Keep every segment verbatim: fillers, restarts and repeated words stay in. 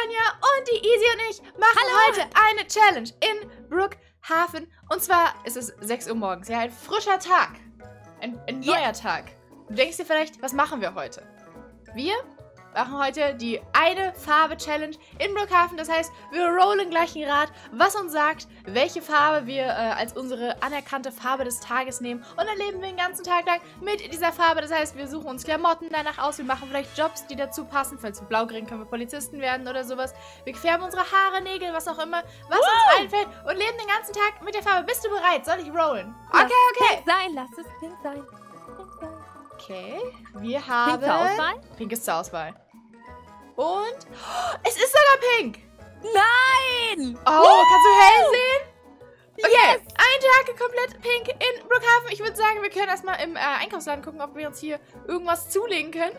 Ronja und die Easy und ich machen Hallo. heute eine Challenge in Brookhaven. Und zwar ist es sechs Uhr morgens. Ja, ein frischer Tag. Ein, ein neuer Yeah. Tag. Du denkst dir vielleicht, was machen wir heute? Wir machen heute die eine Farbe-Challenge in Brookhaven. Das heißt, wir rollen gleich ein Rad, was uns sagt, welche Farbe wir äh, als unsere anerkannte Farbe des Tages nehmen. Und dann leben wir den ganzen Tag lang mit dieser Farbe. Das heißt, wir suchen uns Klamotten danach aus. Wir machen vielleicht Jobs, die dazu passen. Falls wir blau kriegen, können wir Polizisten werden oder sowas. Wir färben unsere Haare, Nägel, was auch immer, was Wow. uns einfällt. Und leben den ganzen Tag mit der Farbe. Bist du bereit? Soll ich rollen? Lass Okay, es okay. pink sein, lass es pink sein. Pink sein. Okay, wir haben... Pink zur Auswahl? Pink ist zur Auswahl. Und... Oh, es ist sogar pink! Nein! Oh, kannst du hell sehen? Okay, Yes! ein Tag komplett pink in Brookhaven. Ich würde sagen, wir können erstmal im äh, Einkaufsladen gucken, ob wir uns hier irgendwas zulegen können.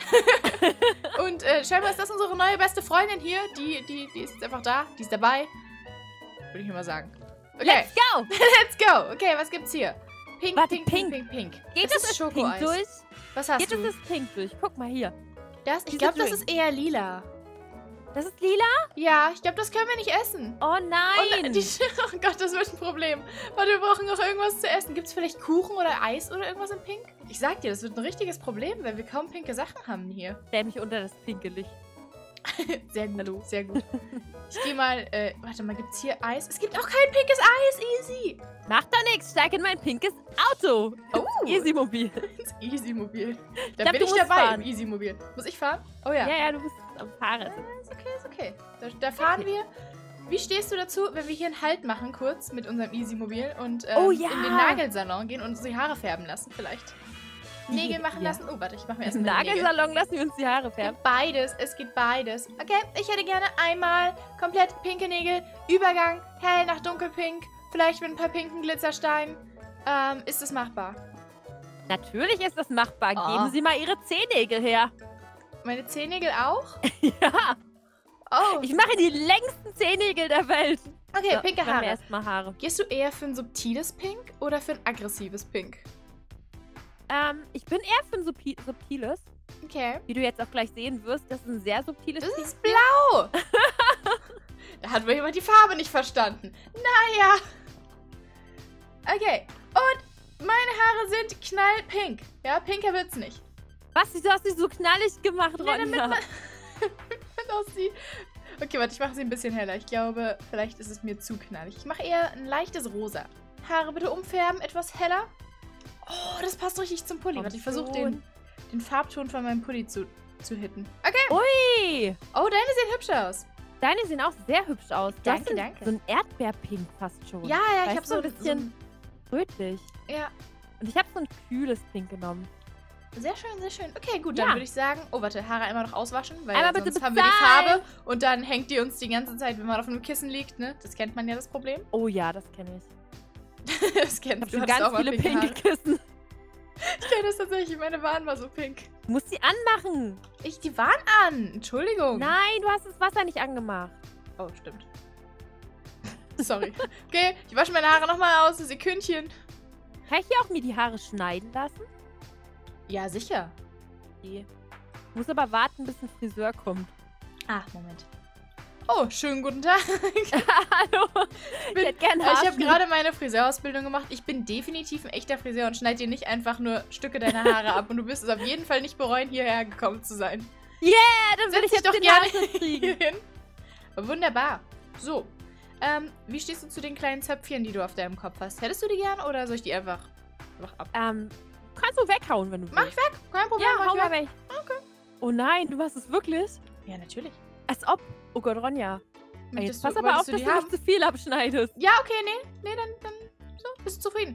Und äh, scheinbar ist das unsere neue beste Freundin hier. Die, die, die ist jetzt einfach da. Die ist dabei. Würde ich mir mal sagen. Okay, Let's go! let's go. Okay, was gibt's hier? Pink, Warte, pink, pink. pink, pink, pink. Geht das das ist ist pink Schokoeis. durch? Was hast Geht du? das ist pink durch? Guck mal hier. Das, ich Diese glaube, das Drink. ist eher lila. Das ist lila? Ja, ich glaube, das können wir nicht essen. Oh Und, nein! äh, die, oh Gott, das wird ein Problem. Warte, wir brauchen noch irgendwas zu essen. Gibt es vielleicht Kuchen oder Eis oder irgendwas in Pink? Ich sag dir, das wird ein richtiges Problem, weil wir kaum pinke Sachen haben hier. Stell mich unter das pinke Licht. Sehr gut, Hallo. Sehr gut. Ich gehe mal, äh, warte mal, gibt's hier Eis? Es gibt auch kein pinkes Eis, Easy. Macht doch nichts, steig in mein pinkes Auto. Oh. Easy-Mobil. Das Easy-Mobil. Da glaub, bin du ich musst dabei fahren. im Easy-Mobil. Muss ich fahren? Oh ja. Ja, ja, du bist am Fahrrad. Ist okay, ist okay. Da, da fahren Okay. wir. Wie stehst du dazu, wenn wir hier einen Halt machen, kurz, mit unserem Easy-Mobil und ähm, Oh ja. in den Nagelsalon gehen und uns die Haare färben lassen, vielleicht? Nägel machen Ja. lassen? Oh, warte, ich mache mir Im erstmal Nägel. Nagelsalon lassen wir uns die Haare Geht färben. beides, es geht beides. Okay, ich hätte gerne einmal komplett pinke Nägel, Übergang, hell nach dunkelpink, vielleicht mit ein paar pinken Glitzersteinen. Ähm, ist es machbar? Natürlich ist das machbar. Oh. Geben Sie mal Ihre Zehennägel her. Meine Zehennägel auch? Ja. Oh, Ich mache die längsten Zehennägel der Welt. okay, So, pinke machen wir Haare. erstmal Haare. Gehst du eher für ein subtiles Pink oder für ein aggressives Pink? Ähm, ich bin eher für ein subti subtiles. Okay. Wie du jetzt auch gleich sehen wirst, das ist ein sehr subtiles Das Pink. ist blau! Da hat wohl jemand die Farbe nicht verstanden. Naja. Okay. Und meine Haare sind knallpink. Ja, pinker wird's nicht. Was? Du hast dich so knallig gemacht, Nee, damit Ronja. man aussieht. Okay, warte, ich mache sie ein bisschen heller. Ich glaube, vielleicht ist es mir zu knallig. Ich mache eher ein leichtes Rosa. Haare bitte umfärben, etwas heller. Oh, das passt richtig zum Pulli. Komm Warte, ich versuche schon. den, den Farbton von meinem Pulli zu, zu hitten. Okay. Ui! Oh, deine sehen hübsch aus. Deine sehen auch sehr hübsch aus. Du Danke, hast so ein- danke. So ein Erdbeerpink fast schon. Ja, ja, ich Weißt habe du, so ein bisschen rötlich. So, ja, Und ich habe so ein kühles Pink genommen. sehr schön, sehr schön. Okay, gut, Ja. dann würde ich sagen, oh, warte, Haare einmal noch auswaschen, weil Einmal bitte sonst haben wir die bezahlen. Farbe und dann hängt die uns die ganze Zeit, wenn man auf einem Kissen liegt, ne? Das kennt man ja, das Problem. Oh ja, das kenne ich. Das Ich kennst habe du. schon hattest ganz auch mal viele pinke pinke Haare. Kissen. Ich kenne das tatsächlich, meine waren mal so pink. Du musst sie anmachen. Ich, die waren an. Entschuldigung. Nein, du hast das Wasser nicht angemacht. Oh, stimmt. Sorry. Okay, ich wasche meine Haare nochmal aus, Sekündchen. Kann ich hier auch mir die Haare schneiden lassen? Ja, sicher. Okay. Ich muss aber warten, bis ein Friseur kommt. Ah, Moment. Oh, schönen guten Tag. Hallo. Ich, bin- hätte gern ich habe Haarschnitt. gerade meine Friseurausbildung gemacht. Ich bin definitiv ein echter Friseur und schneide dir nicht einfach nur Stücke deiner Haare ab. Und du wirst es auf jeden Fall nicht bereuen, hierher gekommen zu sein. Ja, dann will Setz ich dich jetzt doch den gerne Haarschnitt kriegen. hier hin. Wunderbar. So. Ähm, wie stehst du zu den kleinen Zöpfchen, die du auf deinem Kopf hast? Hättest du die gern oder soll ich die einfach, einfach ab? Ähm, kannst du weghauen, wenn du Mach willst. ich weg. Kein Problem. Ja, mach hau ich mal weg. weg. Oh nein, du machst es wirklich? Ja, natürlich. Als ob. Oh Gott, Ronja. Ey, Möchtest jetzt pass du- aber auf, wolltest dass die du haben? nicht zu viel abschneidest. Ja, okay, nee. Nee, dann, dann so, bist du zufrieden.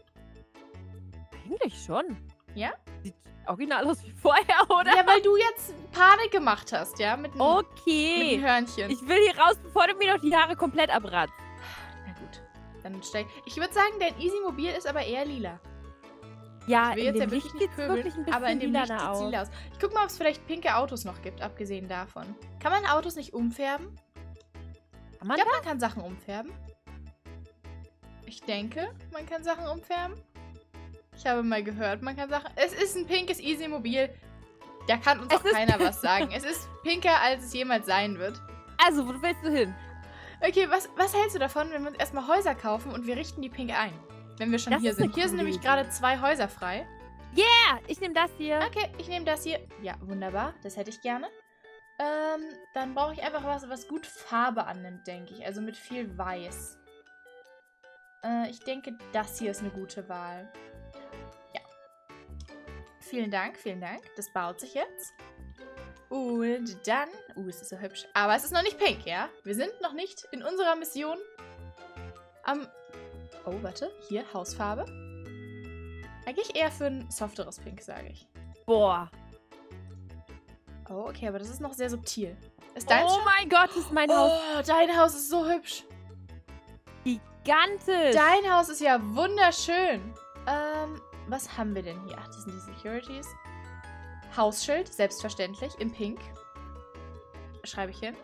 Eigentlich schon. Ja? Sieht original aus wie vorher, oder? Ja, weil du jetzt Panik gemacht hast, ja? Mit, dem- mit Okay. dem Hörnchen. Ich will hier raus, bevor du mir noch die Haare komplett abratzt. Na gut. Dann steig. Ich würde sagen, dein Easy-Mobil ist aber eher lila. Ja, Ich will in jetzt dem ja Licht wirklich sieht nicht es pöbeln, wirklich ein bisschen aber in dem Licht lilaner sieht's aus. lila aus. Ich guck mal, ob es vielleicht pinke Autos noch gibt, abgesehen davon. Kann man Autos nicht umfärben? Kann man Ich glaube, man kann Sachen umfärben. Ich denke, man kann Sachen umfärben. Ich habe mal gehört, man kann Sachen... Es ist ein pinkes Easy-Mobil. Da kann uns Es auch ist- keiner was sagen. Es ist pinker, als es jemals sein wird. Also, wo willst du hin? Okay, was, was hältst du davon, wenn wir uns erstmal Häuser kaufen und wir richten die pink ein? Wenn wir schon Das hier ist eine sind. Hier sind coole nämlich Idee. gerade zwei Häuser frei. Ja, ich nehme das hier. Okay, ich nehme das hier. Ja, wunderbar. Das hätte ich gerne. Ähm, dann brauche ich einfach was, was gut Farbe annimmt, denke ich. Also mit viel Weiß. Äh, ich denke, das hier ist eine gute Wahl. Ja. Vielen Dank, vielen Dank. Das baut sich jetzt. Und dann... Uh, es ist so hübsch. Aber es ist noch nicht pink, ja? Wir sind noch nicht in unserer Mission am... Oh, warte. Hier, Hausfarbe. Da gehe ich eher für ein softeres Pink, sage ich. Boah. Oh, okay, aber das ist noch sehr subtil. Ist dein Oh schon? mein Gott, das ist mein Haus. Oh, dein Haus ist so hübsch. Gigantisch. Dein Haus ist ja wunderschön. Ähm, was haben wir denn hier? Ach, das sind die Securities. Hausschild, selbstverständlich, in Pink. Schreibe ich hin.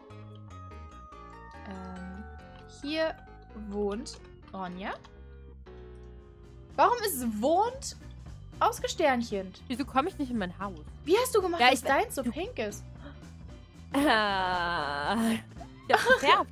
Ähm, hier wohnt Ronja. Warum ist wohnt ausgesternchent? Wieso komme ich nicht in mein Haus? Wie hast du gemacht, Ja, dass ich- deins so pink ist? Ah. Ja, gefärbt.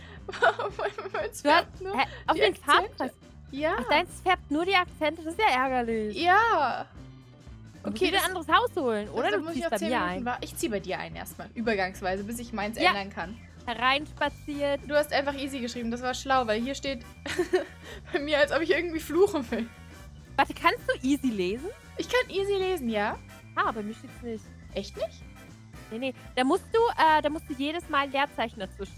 Jetzt Du hast, färbt nur hä, auf die den Akzente. Farbpreis. Ja. Ach, deins färbt nur die Akzente. Das ist ja ärgerlich. Ja. Du musst Okay, wieder das- ein anderes Haus holen. Oder Also du muss ich ziehst auf bei zehn mir Minuten ein. wa- Ich ziehe bei dir ein erstmal. Übergangsweise, bis ich meins Ja. ändern kann. Hereinspaziert. Du hast einfach easy geschrieben. Das war schlau, weil hier steht bei mir, als ob ich irgendwie fluchen will. Warte, kannst du easy lesen? Ich kann easy lesen, ja? Ah, bei mir steht's nicht. Echt nicht? Nee, nee. Da musst du, äh, da musst du jedes Mal ein Leerzeichen dazwischen.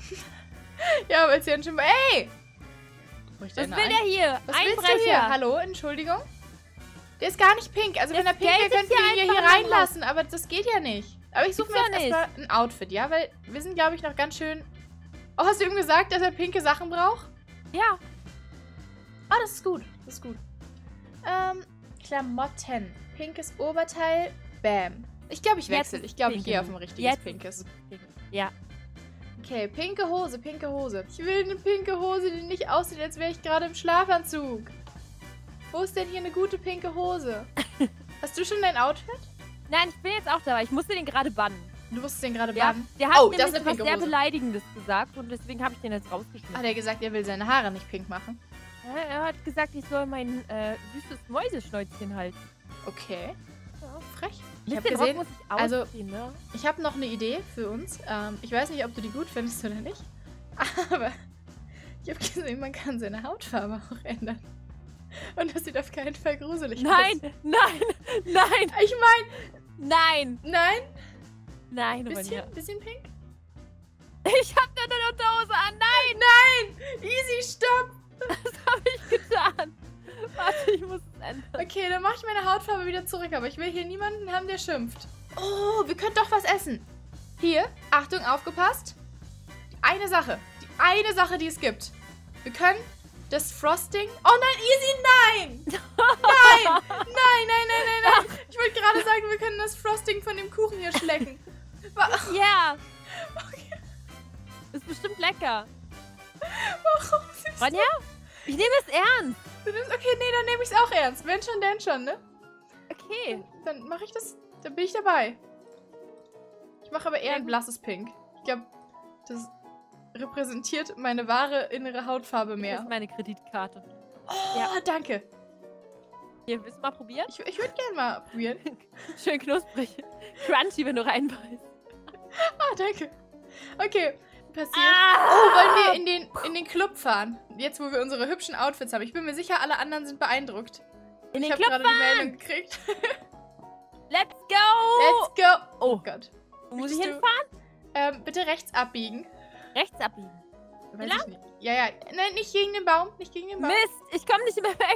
Ja, weil es ja schon... Ey! Wo ich Was denn will ein- der hier? Was willst du hier? Einbrecher. Hallo, Entschuldigung? Der ist gar nicht pink. Also wenn er Das pink wäre, Geld ist könnten wir ihn hier ja hier einfach in meinem reinlassen. Aber das geht ja nicht. Aber ich suche mir Gibt's jetzt ja erstmal ein Outfit, ja? Weil wir sind, glaube ich, noch ganz schön... Oh, hast du ihm gesagt, dass er pinke Sachen braucht? Ja. Ah, das ist gut. Das ist gut. Ähm, Klamotten. Pinkes Oberteil. Bam. Ich glaube, ich Jetzt wechsle. ist Ich glaube, ich pink gehe auf genug. ein richtiges Jetzt pinkes. ist es pink. Ja. Okay, pinke Hose, pinke Hose. Ich will eine pinke Hose, die nicht aussieht, als wäre ich gerade im Schlafanzug. Wo ist denn hier eine gute pinke Hose? Hast du schon dein Outfit? Nein, ich bin jetzt auch dabei. Ich musste den gerade bannen. Du musstest den gerade Ja, bannen. der hat Oh, nämlich das ist eine etwas pinke sehr Hose. Beleidigendes gesagt und deswegen habe ich den jetzt rausgeschmissen. Hat er gesagt, er will seine Haare nicht pink machen? Ja, er hat gesagt, ich soll mein äh, süßes Mäuseschnäuzchen halten. Okay. Ja, frech. Ich Mit habe dem Rock gesehen, muss ich also- ausziehen, ne? ich habe noch eine Idee für uns. Ähm, ich weiß nicht, ob du die gut findest oder nicht. Aber ich habe gesehen, man kann seine Hautfarbe auch ändern. Und das sieht auf keinen Fall gruselig Nein, aus. nein, nein, Ich meine, nein, nein. nein, Bisschen, Ronja. bisschen pink? Ich hab nur eine Unterhose an. Nein, Nein! Easy, stopp! das habe ich getan. Warte, ich muss es ändern. Okay, dann mache ich meine Hautfarbe wieder zurück, aber ich will hier niemanden haben, der schimpft. Oh, wir können doch was essen. Hier, Achtung, aufgepasst. Die eine Sache, die eine Sache, die es gibt. Wir können das Frosting... Oh nein, Easy, nein! Nein! Nein, nein, nein, nein, nein! Ich wollte gerade sagen, wir können das Frosting von dem Kuchen hier schlecken. Wa- Ja, Okay, ist bestimmt lecker. warum siehst du... Ronja, ich nehme es ernst. Du nimmst- Okay, nee, dann nehme ich es auch ernst. Wenn schon, denn schon, ne? Okay. Dann mache ich das. Dann bin ich dabei. Ich mache aber eher Sehr ein gut. blasses Pink. Ich glaube, das repräsentiert meine wahre innere Hautfarbe Das mehr. ist meine Kreditkarte. Oh, Ja. danke. Hier, willst du mal probieren? Ich, ich würde gerne mal probieren. Schön knusprig. Crunchy, wenn du reinbeißt. Ah, danke. Okay, passiert. Ah! Oh, wollen wir in den, in den Club fahren? Jetzt, wo wir unsere hübschen Outfits haben. Ich bin mir sicher, alle anderen sind beeindruckt. In ich den habe Club gerade die Meldung gekriegt. Let's go! Let's go. Oh Oh, Gott. wo muss ich Möchtest du- hinfahren? Ähm, bitte rechts abbiegen. Rechts abbiegen. Weiß Lang? ich nicht. Ja, ja. Nein, nicht gegen den Baum. Nicht gegen den Baum. Mist, ich komme nicht mehr weg.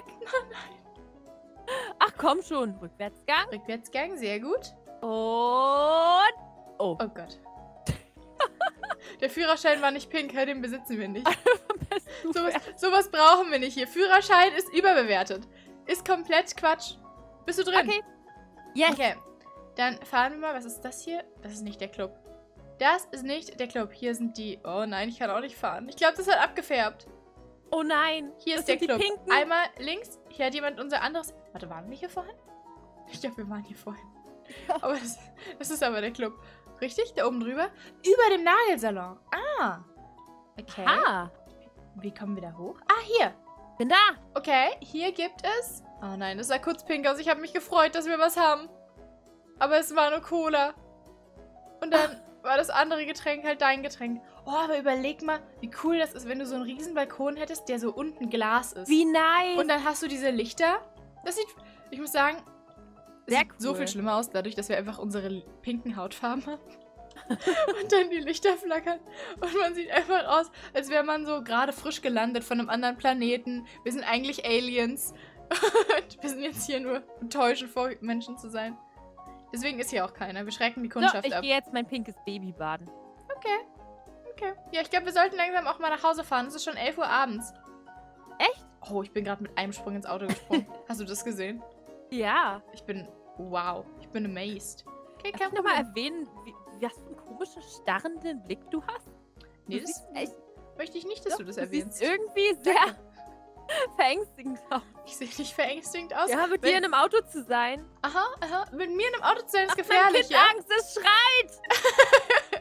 Ach, komm schon. Rückwärtsgang. Rückwärtsgang, sehr gut. Und... Oh Oh. Gott. Der Führerschein war nicht pink, hä, den besitzen wir nicht. Sowas, sowas brauchen wir nicht hier. Führerschein ist überbewertet. Ist komplett Quatsch. Bist du drin? Okay. Yes. Okay. Dann fahren wir mal. Was ist das hier? Das ist nicht der Club. Das ist nicht der Club. Hier sind die... Oh nein, ich kann auch nicht fahren. Ich glaube, das hat abgefärbt. Oh nein. Hier das ist der sind die Club. Pinken. Einmal links. Hier hat jemand unser anderes... Warte, waren wir hier vorhin? Ich glaube, wir waren hier vorhin. Aber das, das ist aber der Club. Richtig? Da oben drüber? Über dem Nagelsalon. Ah. Okay. Ah, Wie kommen wir da hoch? Ah, hier. bin da. Okay, hier gibt es... Oh nein, das sah kurz pink aus. Ich habe mich gefreut, dass wir was haben. Aber es war nur Cola. Und dann war das andere Getränk halt dein Getränk. Oh, aber überleg mal, wie cool das ist, wenn du so einen riesen Balkon hättest, der so unten Glas ist. Wie nice. Und dann hast du diese Lichter. Das sieht, ich muss sagen, es Sehr sieht cool. so viel schlimmer aus, dadurch, dass wir einfach unsere pinken Hautfarben haben. Und dann die Lichter flackern. Und man sieht einfach aus, als wäre man so gerade frisch gelandet von einem anderen Planeten. Wir sind eigentlich Aliens. Und wir sind jetzt hier nur enttäuschend vor Menschen zu sein. Deswegen ist hier auch keiner. Wir schrecken die So, Kundschaft ich ab. gehe jetzt mein pinkes Baby baden. Okay. Okay. Ja, ich glaube, wir sollten langsam auch mal nach Hause fahren. Es ist schon elf Uhr abends. Echt? Oh, ich bin gerade mit einem Sprung ins Auto gesprungen. Hast du das gesehen? Ja. Ich bin... Wow. Ich bin amazed. Okay, Darf kein ich nochmal Problem. erwähnen, wie, was für einen komischen, starrenden Blick du hast? Nee, Du das siehst echt, möchte ich nicht, dass doch, du das du erwähnst. siehst irgendwie sehr verängstigend aus. Ich sehe nicht verängstigend aus. Ja, mit Wenn- dir in einem Auto zu sein. Aha, aha. Mit mir in einem Auto zu sein ist Mein gefährlich, Kind ja? Angst, es schreit.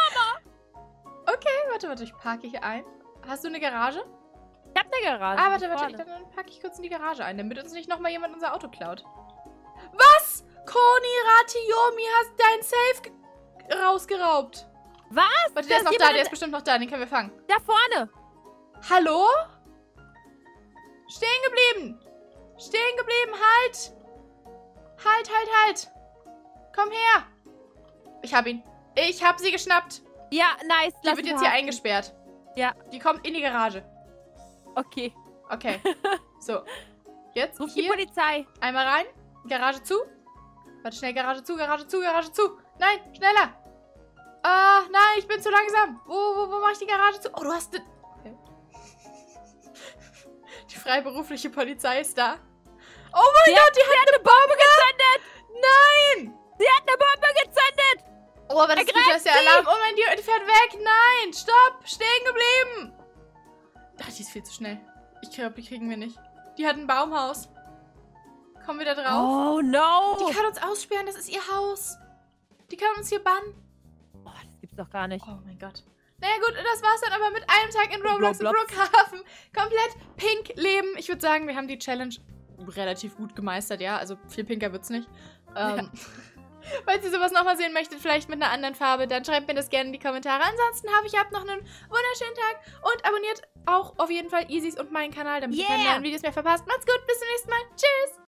Okay, warte, warte. Ich parke hier ein. Hast du eine Garage? Ich hab eine Garage. Ah, warte, hier warte. vorne. Dann, dann packe ich kurz in die Garage ein, damit uns nicht nochmal jemand unser Auto klaut. Was? Koni Ratiomi hast dein Safe ge- rausgeraubt. Was? Warte, der Da ist noch ist da, jemand der in- ist bestimmt noch da, den können wir fangen. Da vorne. Hallo? Stehen geblieben. Stehen geblieben, halt. Halt, halt, halt. Komm her. Ich hab ihn. Ich hab sie geschnappt. Ja, nice. Die lass wird ihn jetzt hier verhaften. eingesperrt. Ja. Die kommt in die Garage. Okay. Okay. So. Jetzt Ruf die hier Polizei. einmal rein. Garage zu. Warte, schnell. Garage zu, Garage zu, Garage zu. Nein, schneller. Ah, nein, ich bin zu langsam. Wo, wo, wo mache ich die Garage zu? Oh, du hast... ne- Okay. Die freiberufliche Polizei ist da. Oh mein Die Gott, die hat eine Bombe gezündet. Nein. Sie hat eine Bombe gezündet. Oh, aber das ist gut, dass der Alarm... Oh mein Gott, die fährt weg. Nein, stopp. Stehen geblieben. Ach, die ist viel zu schnell. Ich glaube, die kriegen wir nicht. Die hat ein Baumhaus. Kommen wir da drauf? Oh no. Die kann uns aussperren, das ist ihr Haus. Die kann uns hier bannen. Oh, das gibt's doch gar nicht. Oh mein Gott. Naja gut, das war's dann aber mit einem Tag in Roblox in Roblox. Brookhaven. Komplett pink leben. Ich würde sagen, wir haben die Challenge relativ gut gemeistert, ja. Also viel pinker wird's nicht. Ähm, falls ihr sowas nochmal sehen möchtet, vielleicht mit einer anderen Farbe, dann schreibt mir das gerne in die Kommentare. Ansonsten habe ich ab noch einen wunderschönen Tag und abonniert auch auf jeden Fall Easys und meinen Kanal, damit ihr keine Yeah. neuen Videos mehr verpasst. Macht's gut, bis zum nächsten Mal. Tschüss!